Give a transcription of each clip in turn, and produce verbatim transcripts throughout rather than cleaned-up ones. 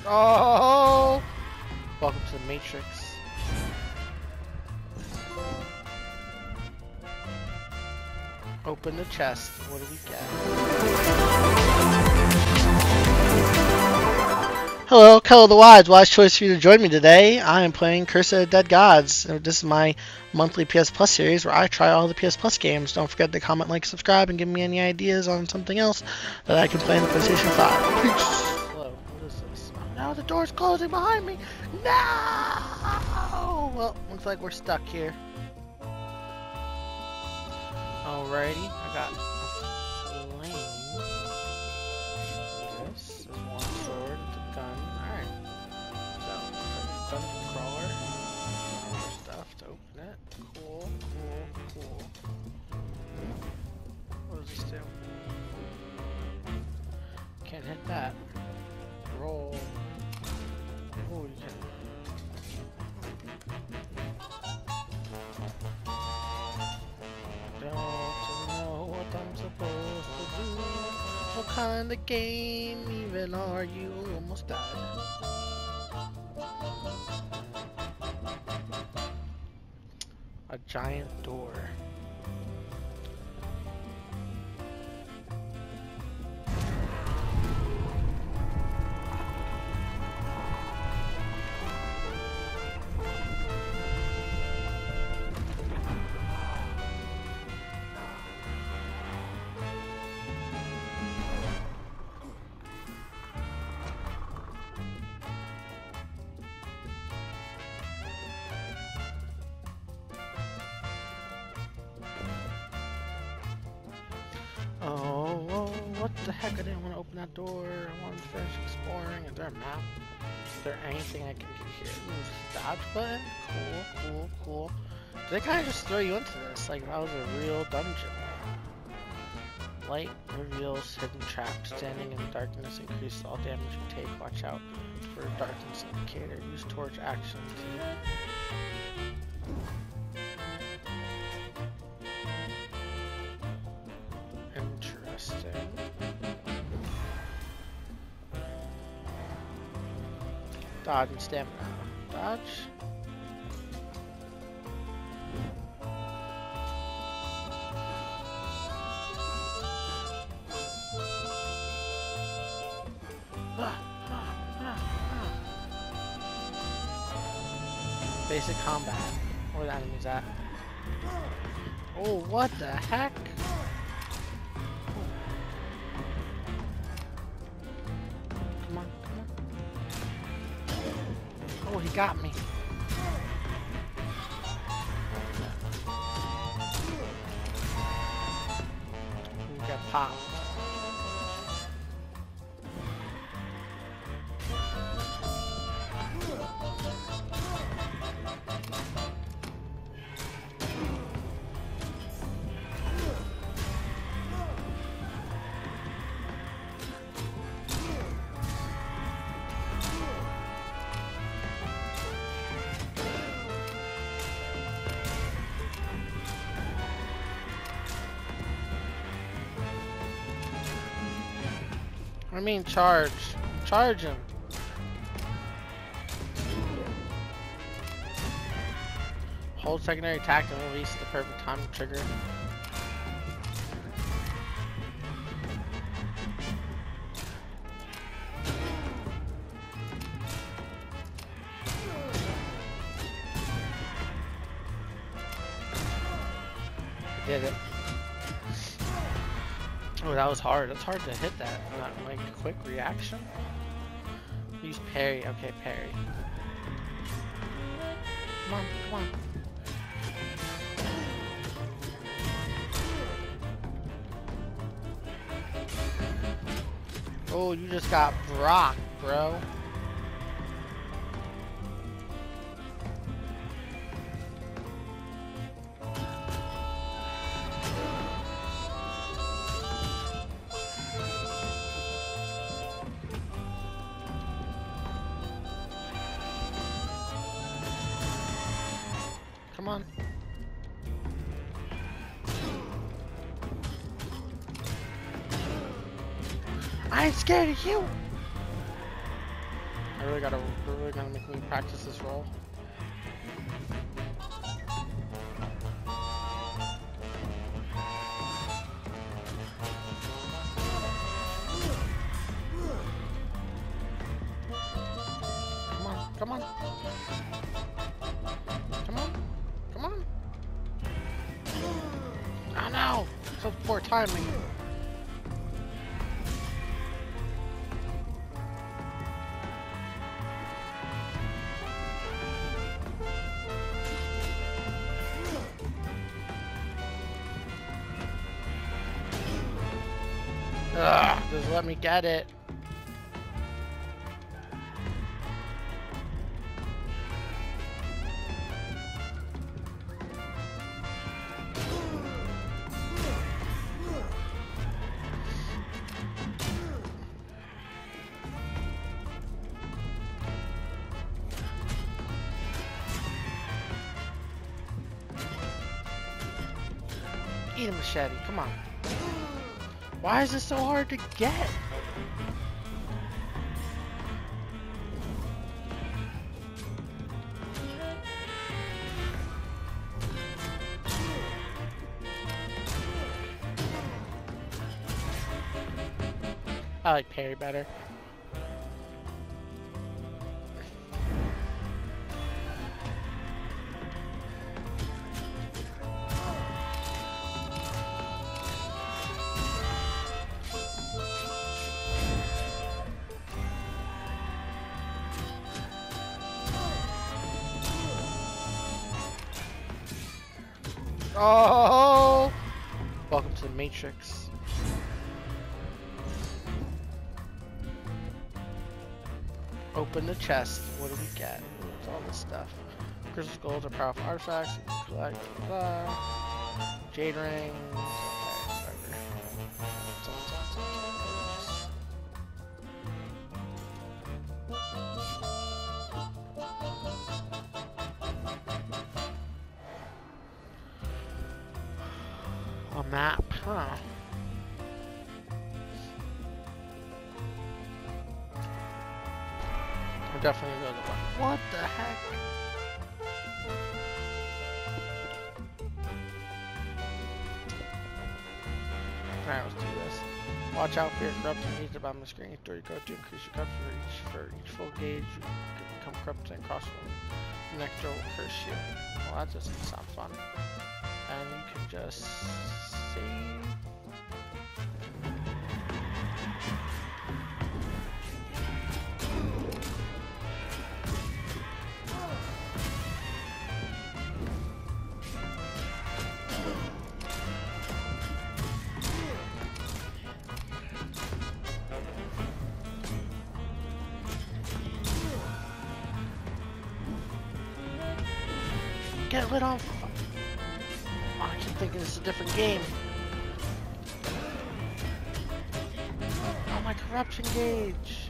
Oh! Welcome to the Matrix. Open the chest. What do we get? Hello, Kello the Wise. Wise choice for you to join me today. I am playing Curse of the Dead Gods. This is my monthly P S Plus series where I try all the P S Plus games. Don't forget to comment, like, subscribe, and give me any ideas on something else that I can play on the PlayStation five. Peace. Hello, what is this? Oh, now the door's closing behind me. No! Well, looks like we're stuck here. Alrighty, I got a flame. This is one sword, it's a gun. Alright. So, looks like a dungeon crawler. More stuff to open it. Cool, cool, cool. What does this do? Can't hit that. Roll. Oh, you can. What kind of game even are you? Almost died. A giant door. Oh, oh, what the heck? I didn't want to open that door. I wanted to finish exploring. Is there a map? Is there anything I can do here? Ooh, dodge button? Cool, cool, cool. They kind of just throw you into this like that was a real dungeon. Light reveals hidden traps. Standing in darkness increases all damage you take. Watch out for a darkness indicator. Use torch action to... Interesting. Dodge and stamina. Dodge. Basic combat. Where the enemies at? Oh, what the heck? Come on, come on. Oh, he got me. We got popped. I mean charge. Charge him. Hold secondary attack and release the perfect time to trigger. I did it. Oh, that was hard. That's hard to hit that. Not like quick reaction. Use parry. Okay, parry. Come on, come on. Oh, you just got rocked, bro. Come on. I ain't scared of you. I really gotta, really gotta make me practice this role. Come on, come on. Come on, come on. Oh no! So poor timing. Ugh, just let me get it. Eat a machete, come on. Why is this so hard to get? I like parry better. Oh! Welcome to the Matrix. Open the chest. What do we get? What's all this stuff? Crystal skulls are powerful artifacts. You can collect blah, blah. Jade rings. Okay, whatever. A map, huh? I'm definitely gonna go to one. What the heck? Alright, let's do this. Watch out for your corruption needs to bottom of the screen. Throw your code to increase your code for each for each full gauge. You can become corrupted and cross the next door will curse you. Well, that doesn't sound fun. And you can just save. Get lit on. Oh, I keep thinking it's a different game. Oh, my corruption gauge.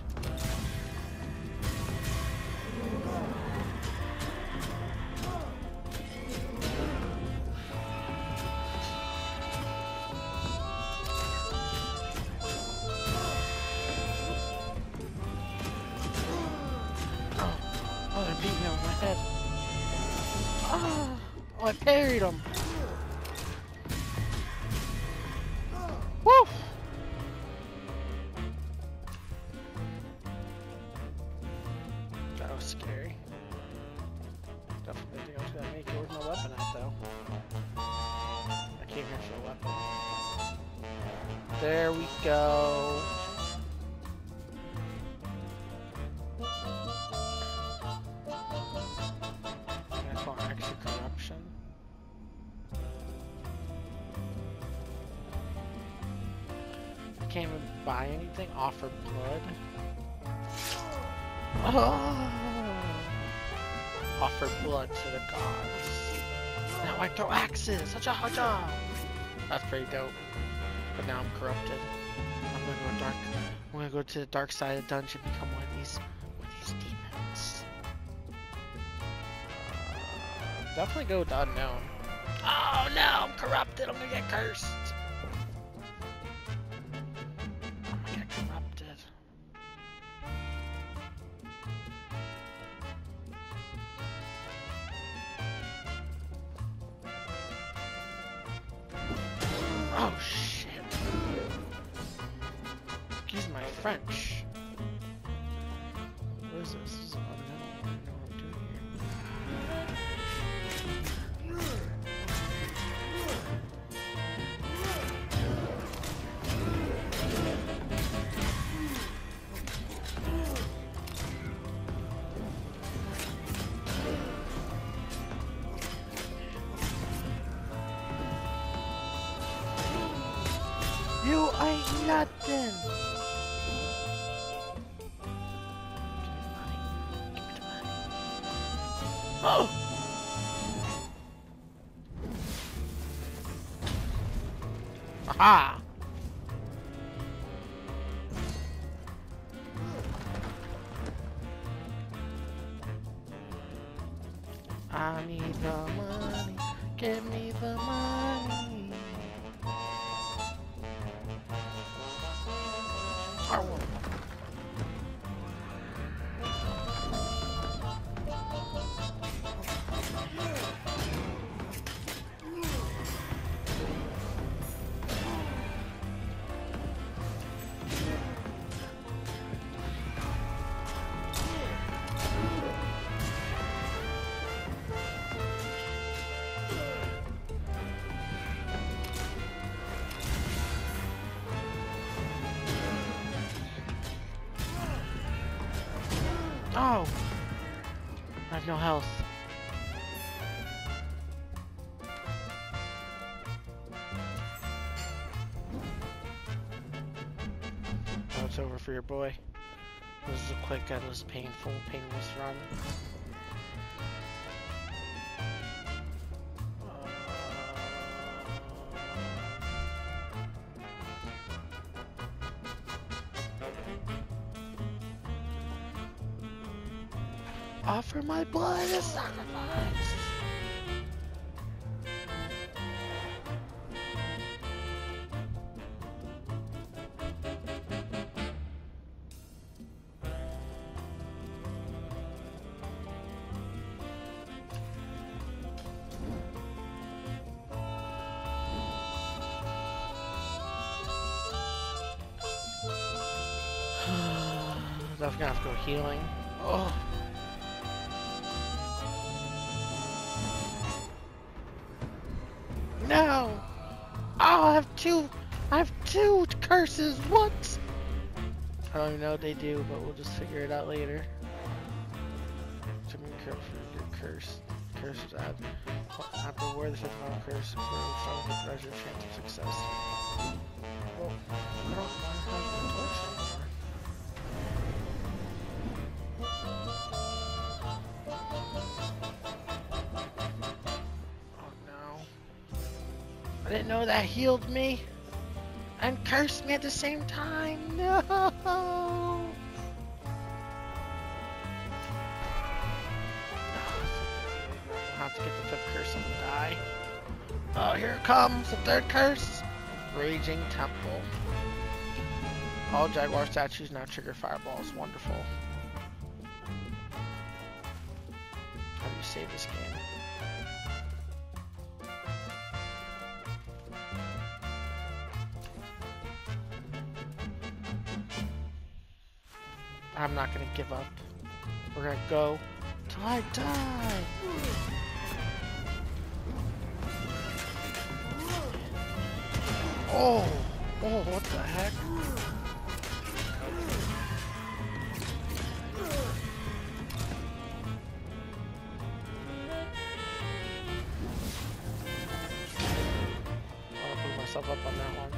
Oh, oh, they're beating me over my head. Oh, oh, I parried him. Woo! That was scary. Definitely think I was gonna make it. Where's my weapon at, though? I came here for a weapon. There we go. Can't even buy anything. Offer blood. Oh. Offer blood to the gods. Now I throw axes. Hacha hacha. That's pretty dope. But now I'm corrupted. I'm gonna go dark. I'm gonna go to the dark side of the dungeon, become one of these, one of these demons. Uh, definitely go with unknown. Oh no! I'm corrupted. I'm gonna get cursed. Oh shit. Excuse my French. What is this? This is unknown. I don't know what I'm doing You ain't nothing! Give me the money. Give me the money. Oh! Aha! I need the money. Give me the money. I won't. Oh! I have no health. Oh, it's over for your boy. This is a quick, endless, painful, painless run. Offer my blood as sacrifice. I'm gonna have to go healing. Oh. No! Oh, I have two! I have two curses! What? I don't even know what they do, but we'll just figure it out later. Summon curse for your curse. Curses add. After word the fifth final curse, from the treasure chance of success. Well, I don't have the torch anymore. I didn't know that healed me and cursed me at the same time. No! I'll have to get the fifth curse and die. Oh, here it comes, the third curse. Raging Temple. All Jaguar statues now trigger fireballs. Wonderful. How do you save this game? I'm not gonna give up. We're gonna go till I die. Oh, oh, what the heck? I'll put myself up on that one.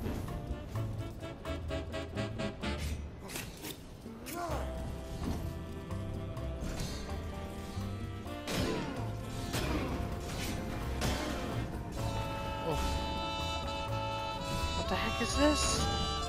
What the heck is this?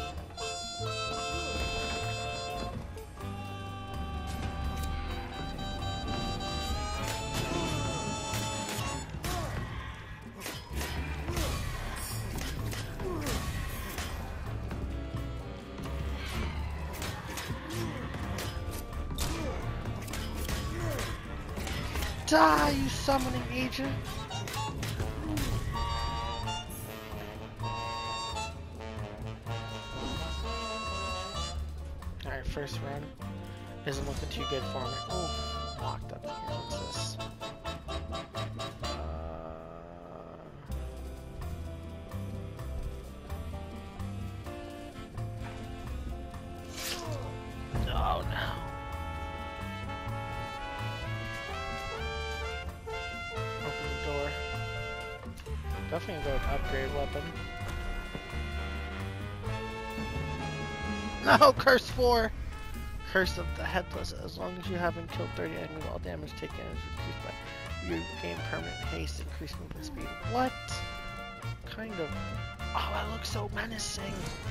Die, you summoning agent! Alright, first run isn't looking too good for me. Oh, locked up here. What's this? Oh no. Open the door. Definitely go with upgrade weapon. No, curse four! Curse of the Headless. As long as you haven't killed thirty enemies, all damage taken is reduced by you gain permanent haste, increased movement speed. What kind of... Oh, that looks so menacing!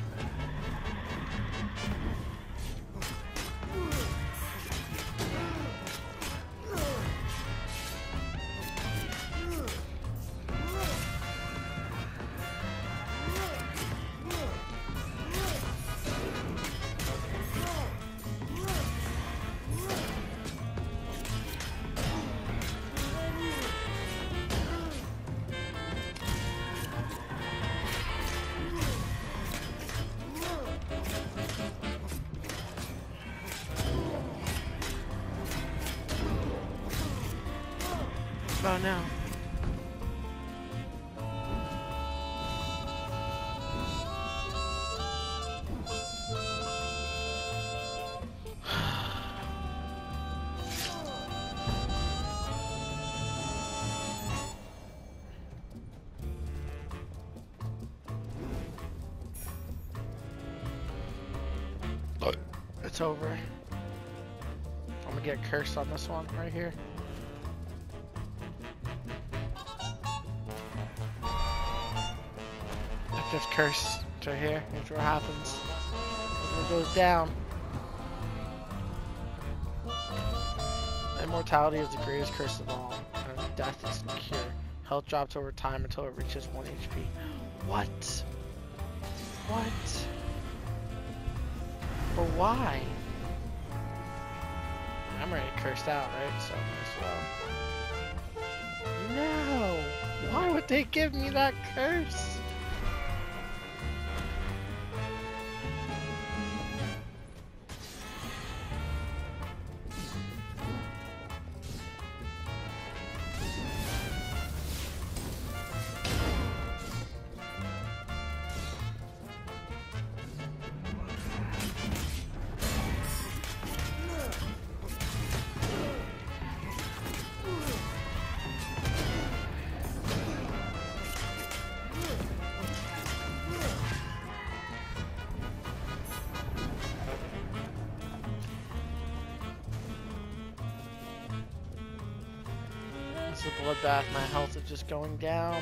Oh no. It's over. I'm gonna get cursed on this one right here. Just curse to here. Here's what happens. It goes down. Immortality is the greatest curse of all, and death is the cure. Health drops over time until it reaches one H P. What? What? But why? I'm already cursed out, right? So might as well. No! Why would they give me that curse? It's a bloodbath. My health is just going down.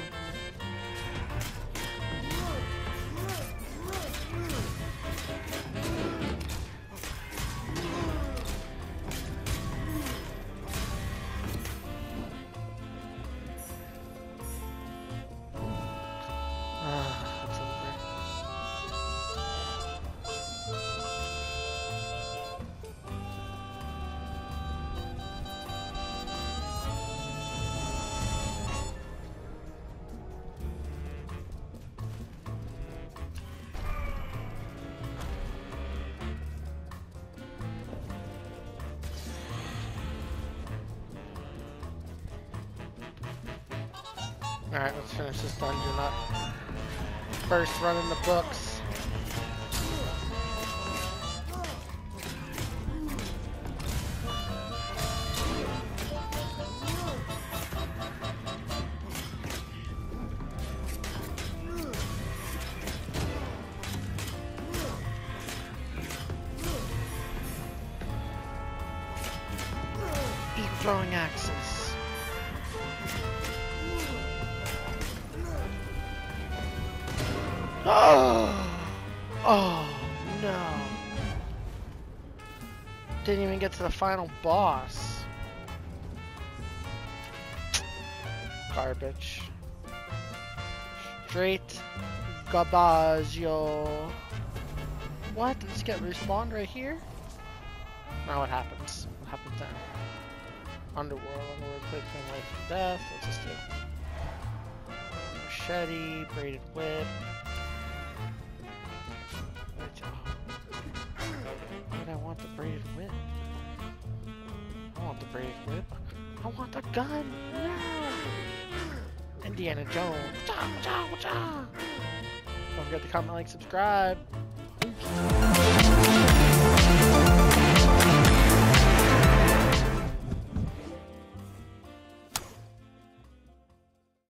Ah, it's over. Alright, let's finish this dungeon up. First run in the books. Keep throwing axes. Oh, oh no. Didn't even get to the final boss. Garbage. Straight Gabaggio. What? Did this get respawned right here? Now what happens? What happens then? Underworld, Underworld, quick between life and death. What's this do? Machete, braided whip. What I want? I want the gun now. Indiana Jones. Cha, cha, cha. Don't forget to comment, like, subscribe.